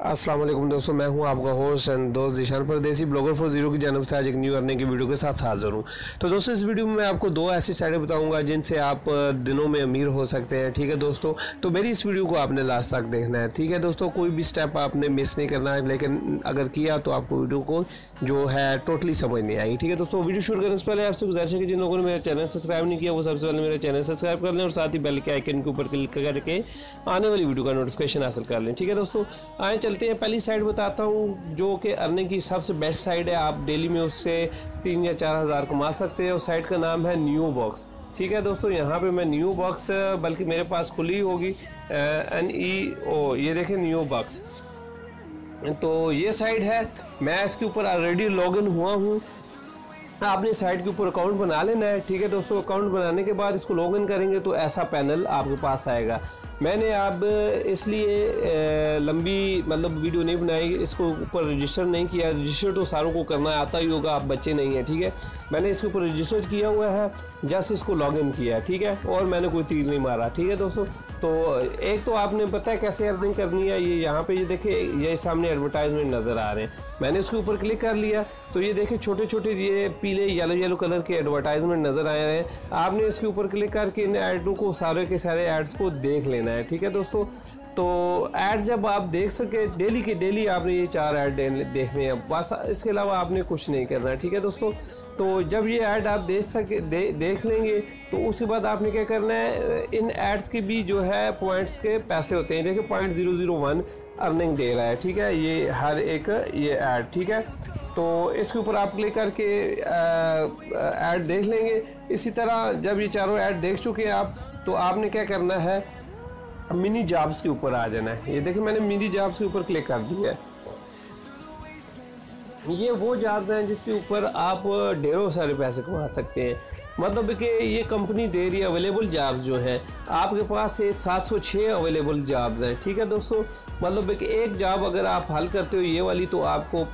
अस्सलाम वालेकुम दोस्तों, मैं हूं आपका होस्ट एंड दोस्त ज़ीशान परदेसी ब्लॉगर फॉर ज़ीरो की जानिब से आज एक न्यू अर्निंग की वीडियो के साथ हाज़िर हूं। तो दोस्तों इस वीडियो में मैं आपको दो ऐसी साइटें बताऊंगा जिनसे आप दिनों में अमीर हो सकते हैं। ठीक है दोस्तों, तो मेरी इस वीडियो को आपने लास्ट तक देखना है। ठीक है दोस्तों, कोई भी स्टेप आपने मिस नहीं करना है, लेकिन अगर किया तो आपको वीडियो को जो है टोटली समझ नहीं आएगी। ठीक है दोस्तों, वीडियो शुरू करने से पहले आपसे गुजारिश है कि जिन लोगों ने मेरा चैनल सब्सक्राइब नहीं किया वो सबसे पहले मेरा चैनल सब्सक्राइब कर लें और साथ ही बेल के आइकन के ऊपर क्लिक करके आने वाली वीडियो का नोटिफिकेशन हासिल कर लें। ठीक है दोस्तों, आए चलते हैं पहली साइट बताता हूँ जो कि अर्निंग की सबसे बेस्ट साइट है। आप डेली में उससे 3 या 4 हज़ार कमा सकते हैं। उस साइट का नाम है न्यू बॉक्स। ठीक है दोस्तों, यहाँ पे मैं न्यू बॉक्स बल्कि मेरे पास खुली होगी NEO, ये देखें न्यू बॉक्स। तो ये साइट है, मैं इसके ऊपर ऑलरेडी लॉगिन हुआ हूँ। आपने साइट के ऊपर अकाउंट बना लेना है। ठीक है दोस्तों, अकाउंट बनाने के बाद इसको लॉगिन करेंगे तो ऐसा पैनल आपके पास आएगा। मैंने अब इसलिए लंबी वीडियो नहीं बनाई, इसको ऊपर रजिस्टर नहीं किया। रजिस्टर तो सारों को करना आता ही होगा, आप बच्चे नहीं हैं। ठीक है, मैंने इसके ऊपर रजिस्टर किया हुआ है, जस्ट इसको लॉगिन किया है। ठीक है, और मैंने कोई तीर नहीं मारा। ठीक है दोस्तों, तो एक तो आपने पता है कैसे अर्निंग करनी है। ये यहाँ पे ये देखिए, ये सामने एडवर्टाइजमेंट नज़र आ रहे हैं। मैंने इसके ऊपर क्लिक कर लिया तो ये देखिए छोटे छोटे ये पीले येलो कलर के एडवर्टाइजमेंट नज़र आए हैं। आपने इसके ऊपर क्लिक करके इन ऐडों को, सारे के सारे ऐड्स को देख लेना है। ठीक है दोस्तों, तो ऐड जब आप देख सके डेली के डेली आपने ये 4 ऐड देखने हैं, बस इसके अलावा आपने कुछ नहीं करना है। ठीक है दोस्तों, तो जब ये ऐड आप देख लेंगे तो उसके बाद आपने क्या करना है, इन एड्स के भी जो है पॉइंट्स के पैसे होते हैं। देखिए 0.001 अर्निंग दे रहा है। ठीक है, ये हर एक ये ऐड। ठीक है, तो इसके ऊपर आप क्लिक करके ऐड देख लेंगे। इसी तरह जब ये चारों ऐड देख चुके हैं आप, तो आपने क्या करना है, मिनी जॉब्स के ऊपर आ जाना है। ये देखिए मैंने मिनी जॉब्स के ऊपर क्लिक कर दिया है। ये वो जॉब्स हैं जिसके ऊपर आप ढेरों सारे पैसे कमा सकते हैं। मतलब कि ये कंपनी दे रही है अवेलेबल जॉब्स जो हैं, आपके पास से 706 अवेलेबल जॉब्स हैं। ठीक है दोस्तों, मतलब कि एक जॉब अगर आप हल करते हो ये वाली, तो आपको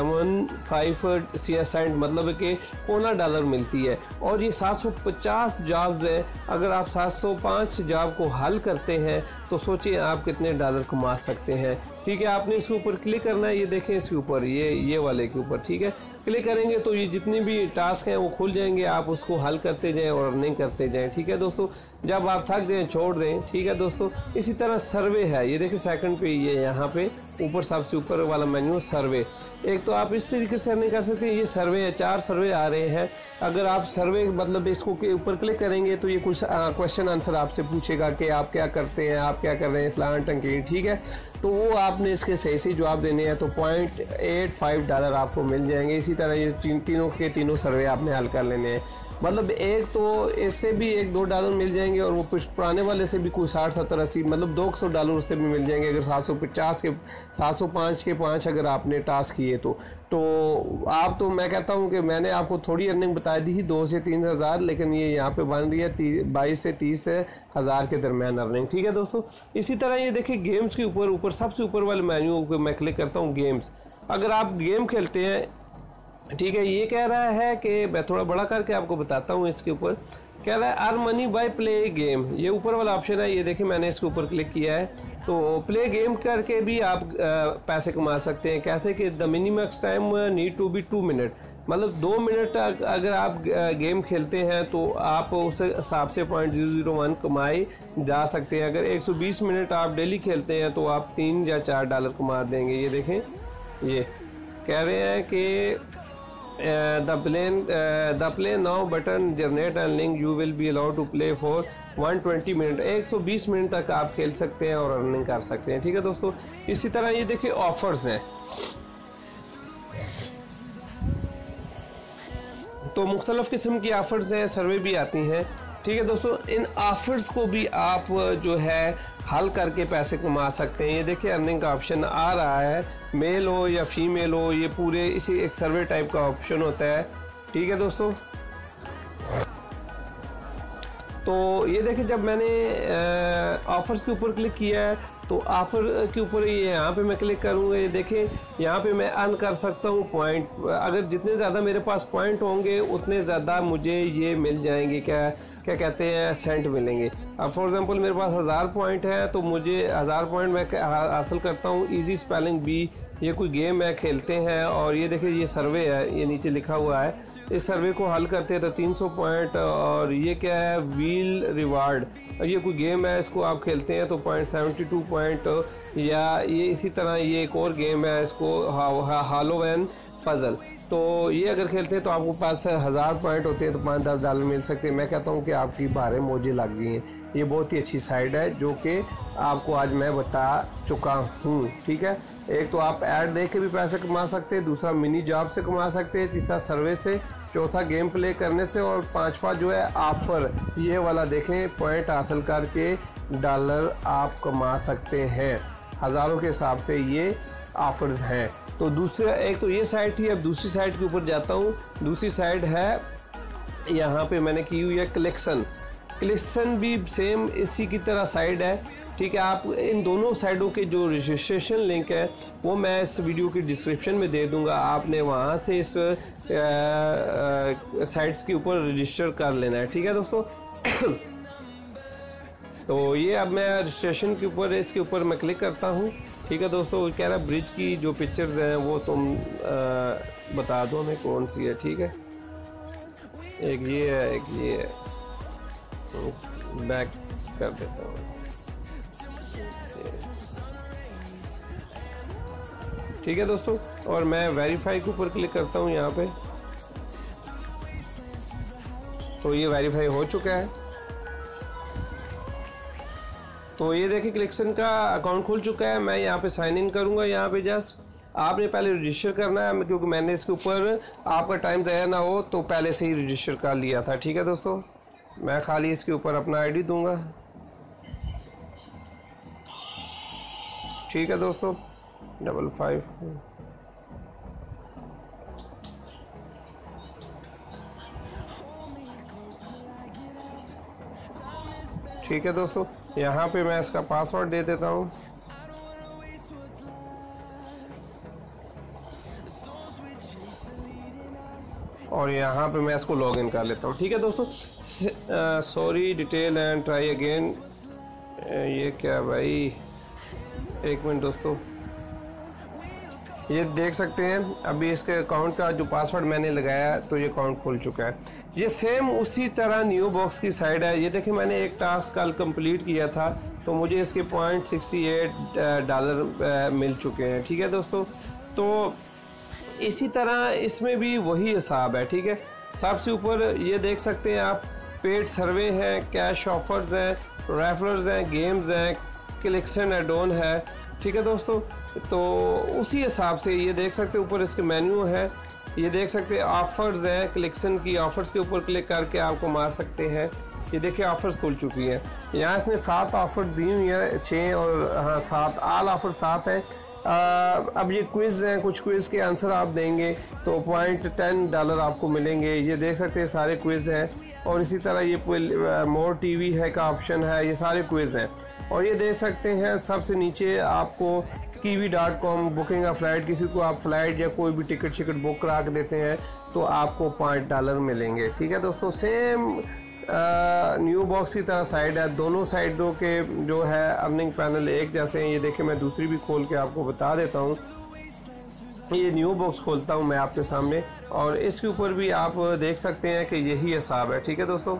0.75 सेंट मतलब कि $0.25 मिलती है। और ये 750 जॉब्स हैं, अगर आप 705 जॉब को हल करते हैं तो सोचिए आप कितने डॉलर कमा सकते हैं। ठीक है, आपने इसके ऊपर क्लिक करना है। ये देखें इसके ऊपर, ये वाले के ऊपर। ठीक है, क्लिक करेंगे तो ये जितने भी टास्क हैं वो खुल जाएंगे, आप उसको हल करते जाएं और अर्निंग करते जाएं। ठीक है दोस्तों, जब आप थक जाएं छोड़ दें। ठीक है दोस्तों, इसी तरह सर्वे है। ये देखिए सेकंड पे, ये यहाँ पे ऊपर सबसे ऊपर वाला मेन्यू सर्वे। एक तो आप इस तरीके से अर्निंग कर सकते हैं। ये सर्वे है, 4 सर्वे आ रहे हैं। अगर आप सर्वे मतलब इसको के ऊपर क्लिक करेंगे तो ये कुछ क्वेश्चन आंसर आपसे पूछेगा कि आप क्या करते हैं, आप क्या कर रहे हैं इस्लाम टंकी। ठीक है, तो वो आपने इसके सही जवाब देने हैं तो $0.85 आपको मिल जाएंगे। इसी तरह ये तीनों के तीनों सर्वे आपने हल कर लेने हैं। मतलब एक तो इससे भी $1-2 मिल जाएंगे और वो पुराने वाले से भी कुछ 60, 70, 80 मतलब $200 उससे भी मिल जाएंगे। अगर 750 के 705 के 5 अगर आपने टास्क किए तो आप तो मैं कहता हूँ कि मैंने आपको थोड़ी अर्निंग बता दी थी 2 से 3 हज़ार, लेकिन ये यहाँ पे बन रही है 22 से 30 हज़ार के दरमियान अर्निंग। ठीक है दोस्तों, इसी तरह ये देखिए गेम्स के ऊपर सबसे ऊपर वाले मेन्यू को मैं क्लिक करता हूँ, गेम्स। अगर आप गेम खेलते हैं, ठीक है, ये कह रहा है कि मैं थोड़ा बड़ा करके आपको बताता हूँ। इसके ऊपर कह रहा है earn money by play game, ये ऊपर वाला ऑप्शन है। ये देखिए मैंने इसके ऊपर क्लिक किया है, तो प्ले गेम करके भी आप पैसे कमा सकते हैं। कहते हैं कि the minimum time need to be 2 minute, मतलब 2 मिनट अगर आप गेम खेलते हैं तो आप उस हिसाब से 0.001 कमाए जा सकते हैं। अगर 120 मिनट आप डेली खेलते हैं तो आप $3 या $4 कमा देंगे। ये देखें, ये कह रहे हैं कि the play now button generate and link, you will be allowed to play for 120 minute, 120 minute तक आप खेल सकते हैं और अर्निंग कर सकते हैं। ठीक है दोस्तों, इसी तरह ये देखिए ऑफर्स हैं, तो मुख्तलिफ किस्म की ऑफर्स हैं, सर्वे भी आती हैं। ठीक है दोस्तों, इन ऑफर्स को भी आप जो है हल करके पैसे कमा सकते हैं। ये देखिए अर्निंग का ऑप्शन आ रहा है, मेल हो या फीमेल हो, ये पूरे इसी एक सर्वे टाइप का ऑप्शन होता है। ठीक है दोस्तों, तो ये देखिए जब मैंने ऑफर्स के ऊपर क्लिक किया है तो ऑफ़र के ऊपर ये यहाँ पे मैं क्लिक करूँगा, ये देखें यहाँ पे मैं अर्न कर सकता हूँ पॉइंट। अगर जितने ज़्यादा मेरे पास पॉइंट होंगे उतने ज़्यादा मुझे ये मिल जाएंगे, क्या क्या कहते हैं, सेंट मिलेंगे। अब फॉर एग्जांपल मेरे पास 1000 पॉइंट है तो मुझे 1000 पॉइंट मैं हासिल करता हूँ। इजी स्पेलिंग बी, ये कोई गेम है, खेलते हैं। और ये देखिए ये सर्वे है, ये नीचे लिखा हुआ है, इस सर्वे को हल करते हैं तो 300 पॉइंट। और ये क्या है, व्हील रिवार्ड, ये कोई गेम है, इसको आप खेलते हैं तो 0.72 पॉइंट। या ये इसी तरह ये एक और गेम है, इसको हालो एंड पजल, तो ये अगर खेलते हैं तो आपको पास 1000 पॉइंट होते हैं तो $5-10 मिल सकते हैं। मैं कहता हूँ कि आपकी 12 मौजें लग गई हैं। ये बहुत ही अच्छी साइट है जो कि आपको आज मैं बता चुका हूँ, ठीक है। एक तो आप ऐड देख के भी पैसे कमा सकते हैं, दूसरा मिनी जॉब से कमा सकते हैं, तीसरा सर्वे से, चौथा गेम प्ले करने से, और पांचवा जो है ऑफ़र, ये वाला देखें, पॉइंट हासिल करके डॉलर आप कमा सकते हैं। हज़ारों के हिसाब से ये ऑफर्स हैं। तो दूसरा, एक तो ये साइट ही, अब दूसरी साइट के ऊपर जाता हूँ। दूसरी साइट है, यहाँ पे मैंने की हुई है कलेक्शन। कलेक्शन भी सेम इसी की तरह साइट है, ठीक है। आप इन दोनों साइटों के जो रजिस्ट्रेशन लिंक है वो मैं इस वीडियो की डिस्क्रिप्शन में दे दूंगा। आपने वहाँ से इस साइट्स के ऊपर रजिस्टर कर लेना है, ठीक है दोस्तों। तो ये अब मैं रजिस्ट्रेशन के ऊपर, इसके ऊपर मैं क्लिक करता हूँ, ठीक है दोस्तों। कह रहा ब्रिज की जो पिक्चर्स हैं वो तुम बता दो हमें कौन सी है, ठीक है। एक ये है, एक ये है, बैक कर देता हूँ, ठीक है दोस्तों। और मैं वेरीफाई के ऊपर क्लिक करता हूँ यहाँ पे, तो ये वेरीफाई हो चुका है। तो ये देखिए कलेक्शन का अकाउंट खुल चुका है। मैं यहाँ पे साइन इन करूँगा। यहाँ पे जस्ट आपने पहले रजिस्टर करना है, क्योंकि मैंने इसके ऊपर आपका टाइम ज़ाया ना हो तो पहले से ही रजिस्टर कर लिया था, ठीक है दोस्तों। मैं खाली इसके ऊपर अपना आईडी दूंगा, ठीक है दोस्तों, 55। ठीक है दोस्तों, यहाँ पे मैं इसका पासवर्ड दे देता हूँ। और यहाँ पे मैं इसको लॉगिन कर लेता हूँ, ठीक है दोस्तों। Sorry detail and try again, ये क्या भाई, एक मिनट दोस्तों, ये देख सकते हैं अभी इसके अकाउंट का जो पासवर्ड मैंने लगाया तो ये अकाउंट खुल चुका है। ये सेम उसी तरह न्यू बॉक्स की साइड है। ये देखिए मैंने एक टास्क कल कंप्लीट किया था तो मुझे इसके $0.68 मिल चुके हैं, ठीक है दोस्तों। तो इसी तरह इसमें भी वही हिसाब है, ठीक है। सबसे ऊपर ये देख सकते हैं आप, पेड सर्वे हैं, कैश ऑफर्स हैं, रेफरल्स हैं, गेम्स हैं, कलेक्शन एड ऑन है, ठीक है दोस्तों। तो उसी हिसाब से ये देख सकते हैं ऊपर इसके मेन्यू है, ये देख सकते हैं ऑफर्स हैं, कलेक्शन की ऑफर्स के ऊपर क्लिक करके आप कमा सकते हैं। ये देखिए ऑफर्स खुल चुकी हैं। यहाँ इसने 7 ऑफर दी हुई है, 6 और हाँ 7, ऑल ऑफर 7 है। अब ये क्विज़ हैं, कुछ क्विज़ के आंसर आप देंगे तो $10 आपको मिलेंगे। ये देख सकते हैं सारे क्विज़ हैं। और इसी तरह ये मोर टीवी है का ऑप्शन है, ये सारे क्विज़ हैं। और ये देख सकते हैं सबसे नीचे आपको kiwi.com बुकिंग ऑफ फ्लाइट, किसी को आप फ्लाइट या कोई भी टिकट बुक करा के देते हैं तो आपको $5 मिलेंगे, ठीक है दोस्तों। सेम न्यू बॉक्स की तरह साइड है, दोनों साइडों के जो है अर्निंग पैनल एक जैसे हैं। ये देखिए मैं दूसरी भी खोल के आपको बता देता हूँ। ये न्यू बॉक्स खोलता हूँ मैं आपके सामने और इसके ऊपर भी आप देख सकते हैं कि यही हिसाब है, ठीक है दोस्तों।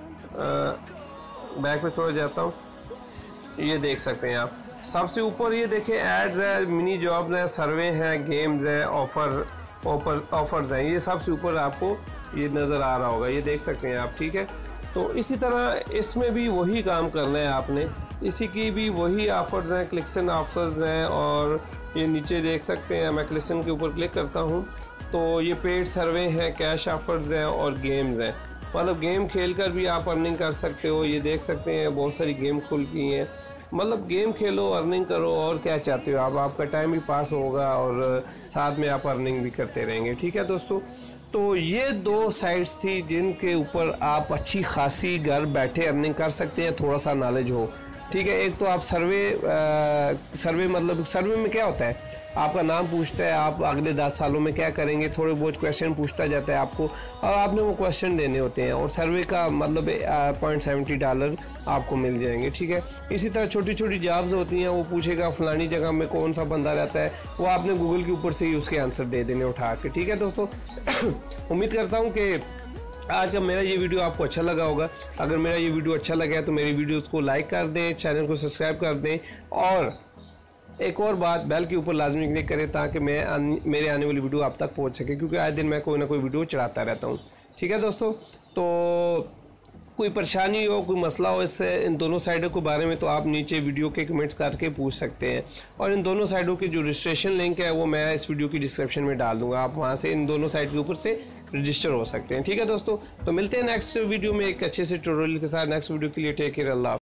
बैक पे थोड़ा जाता हूँ, ये देख सकते हैं आप सबसे ऊपर, ये देखें एड्स है, मिनी जॉब्स हैं, सर्वे हैं, गेम्स हैं, ऑफर्स हैं, ये सबसे ऊपर आपको ये नज़र आ रहा होगा, ये देख सकते हैं आप, ठीक है। तो इसी तरह इसमें भी वही काम करना है आपने, इसी की भी वही ऑफर्स हैं, कलेक्शन ऑफर्स हैं। और ये नीचे देख सकते हैं, मैं कलेक्शन के ऊपर क्लिक करता हूँ तो ये पेड सर्वे हैं, कैश ऑफर्स हैं और गेम्स हैं। मतलब गेम खेलकर भी आप अर्निंग कर सकते हो। ये देख सकते हैं बहुत सारी गेम खुल गई हैं, मतलब गेम खेलो, अर्निंग करो, और क्या चाहते हो आप, आपका टाइम भी पास होगा और साथ में आप अर्निंग भी करते रहेंगे, ठीक है दोस्तों। तो ये 2 साइट्स थी जिनके ऊपर आप अच्छी खासी घर बैठे अर्निंग कर सकते हैं, थोड़ा सा नॉलेज हो। ठीक है। एक तो आप सर्वे मतलब सर्वे में क्या होता है, आपका नाम पूछता है, आप अगले 10 सालों में क्या करेंगे, थोड़े बहुत क्वेश्चन पूछता जाता है आपको, और आपने वो क्वेश्चन देने होते हैं, और सर्वे का मतलब $0.70 आपको मिल जाएंगे। ठीक है। इसी तरह छोटी छोटी जॉब्स होती हैं, वो पूछेगा फलानी जगह में कौन सा बंदा रहता है, वो आपने गूगल के ऊपर से ही उसके आंसर दे देने उठा के। ठीक है दोस्तों, उम्मीद करता हूँ कि आज का मेरा ये वीडियो आपको अच्छा लगा होगा। अगर मेरा ये वीडियो अच्छा लगा है तो मेरी वीडियोस को लाइक कर दें, चैनल को सब्सक्राइब कर दें, और एक और बात, बेल के ऊपर लाजमी क्लिक करें ताकि मेरे आने वाली वीडियो आप तक पहुंच सके, क्योंकि आए दिन मैं कोई ना कोई वीडियो चढ़ाता रहता हूं। ठीक है दोस्तों, तो कोई परेशानी हो, कोई मसला हो इससे इन दोनों साइडों के बारे में, तो आप नीचे वीडियो के कमेंट्स करके पूछ सकते हैं, और इन दोनों साइडों की जो रजिस्ट्रेशन लिंक है वो मैं इस वीडियो की डिस्क्रिप्शन में डाल दूंगा, आप वहां से इन दोनों साइड के ऊपर से रजिस्टर हो सकते हैं। ठीक है दोस्तों, तो मिलते हैं नेक्स्ट वीडियो में एक अच्छे से ट्यूटोरियल के साथ। नेक्स्ट वीडियो के लिए टेक केयर, अल्लाह।